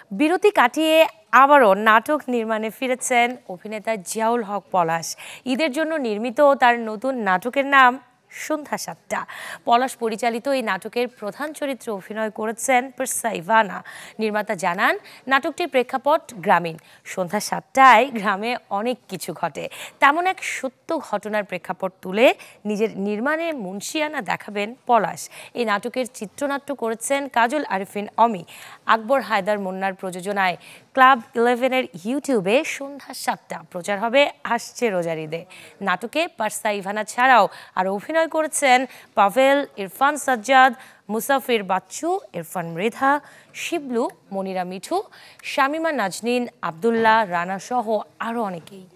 বিরতি কাটিয়ে আবারও নাটক নির্মাণে ফিরেছেন অভিনেতা জিয়াউল হক পলাশ। ঈদের জন্য নির্মিত তার নতুন নাটকের নাম সন্ধ্যা 7টা। পলাশ পরিচালিত এই নাটকের প্রধান চরিত্রে অভিনয় করেছেন পারসা এভানা। নির্মাতা জানান, নাটকটির প্রেক্ষাপট গ্রামীণ। সন্ধ্যা 7টায় গ্রামে অনেক কিছু ঘটে। তেমন এক সত্য ঘটনার প্রেক্ষাপট তুলে নিজের নির্মাণে মুন্সিয়ানা দেখাবেন পলাশ। এই নাটকের চিত্রনাট্য করেছেন কাজল আরিফিন অমি। আকবর হায়দার মুন্নার প্রযোজনায় ক্লাব 11-এর ইউটিউবে সন্ধ্যা 7টা প্রচার হবে আসছে রোজার ঈদে। নাটকে পারসা এভানা ছাড়াও আর অভিনয় করেছেন পাভেল, ইরফান সাজ্জাদ, মুসাফির বাচ্চু, ইরফান মৃধা, শিবলু, মনিরা মিঠু, শামিমা নাজনীন, আব্দুল্লাহ রানা সহ আরও অনেকেই।